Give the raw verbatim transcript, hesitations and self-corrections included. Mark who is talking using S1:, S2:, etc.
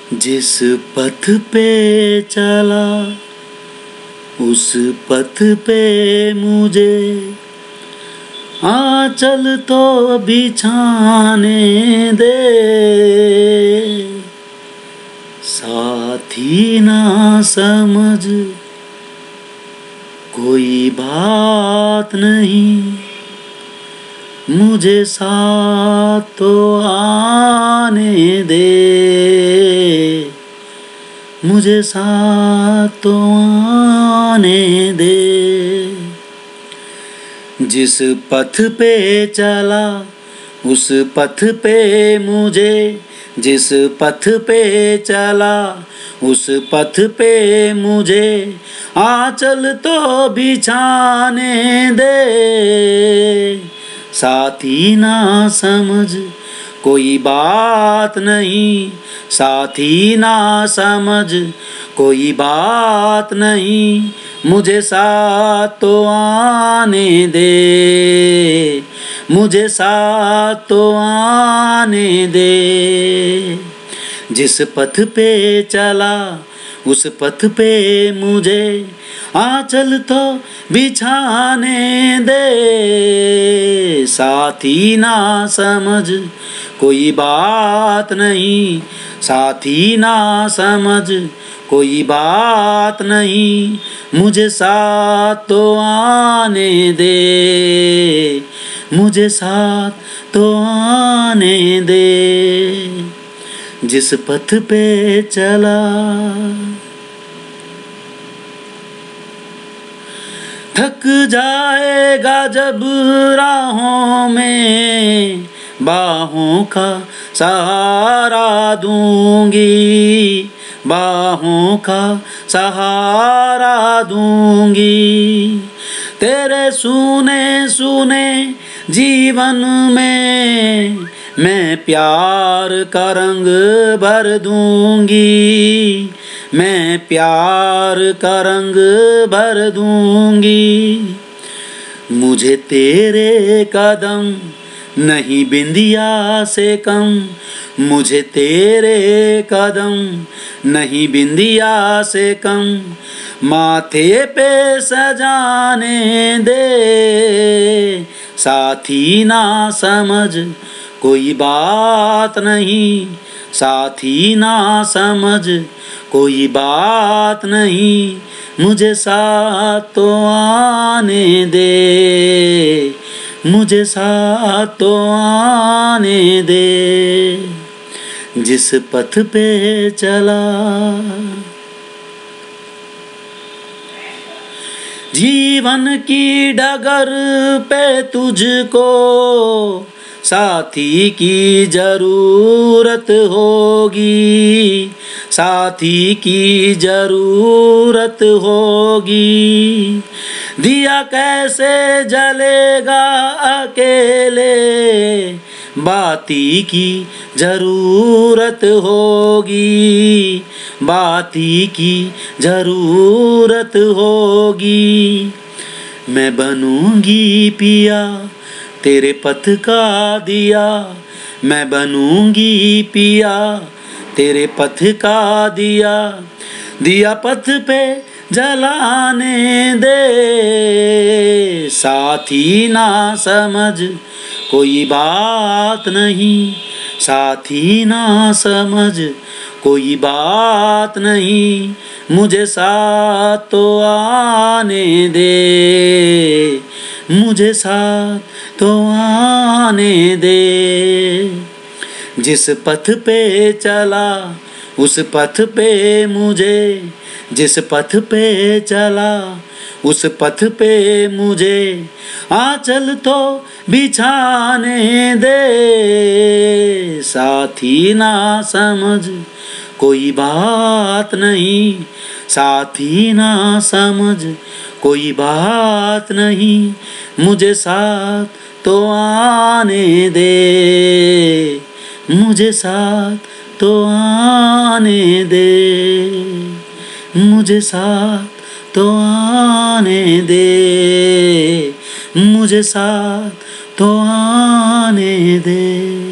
S1: जिस पथ पे चला उस पथ पे मुझे आंचल तो बिछाने दे। साथी ना समझ कोई बात नहीं, मुझे साथ तो आने दे, मुझे साथ तो आने दे। जिस पथ पे चला उस पथ पे मुझे, जिस पथ पे चला उस पथ पे मुझे आंचल तो बिछाने दे। साथी ना समझ कोई बात नहीं, साथी ना समझ कोई बात नहीं, मुझे साथ तो आने दे, मुझे साथ तो आने दे। जिस पथ पे चला उस पथ पे मुझे आंचल तो बिछाने दे। साथी ना समझ कोई बात नहीं, साथी ना समझ कोई बात नहीं, मुझे साथ तो आने दे, मुझे साथ तो आने दे। जिस पथ पे चला थक जाएगा जब राहों में, बाहों का सहारा दूंगी, बाहों का सहारा दूंगी। तेरे सूने सूने जीवन में मैं प्यार का रंग भर दूंगी, मैं प्यार का रंग भर दूंगी। मुझे तेरे कदम नहीं बिंदिया से कम, मुझे तेरे कदम नहीं बिंदिया से कम, माथे पे सजाने दे। साथी ना समझ कोई बात नहीं, साथी ना समझ कोई बात नहीं, मुझे साथ तो आने दे, मुझे साथ तो आने दे। जिस पथ पे चला जीवन की डगर पे तुझको साथी की जरूरत होगी, साथी की जरूरत होगी। दिया कैसे जलेगा अकेले, बाती की जरूरत होगी, बाती की जरूरत होगी। मैं बनूंगी पिया तेरे पथ का दिया, मैं बनूंगी पिया तेरे पथ का दिया। दिया पथ पे जलाने दे, साथी ना समझ कोई बात नहीं, साथी ना समझ कोई बात नहीं, मुझे साथ तो आने दे, मुझे साथ तो आने दे। जिस पथ पे चला उस पथ पे मुझे, जिस पथ पे चला उस पथ पे मुझे आंचल तो बिछाने दे। साथी ना समझ कोई बात नहीं, साथी ना समझ कोई बात नहीं, मुझे साथ तो आने दे, मुझे साथ तो आने दे, मुझे साथ तो आने दे, मुझे साथ तो आने दे।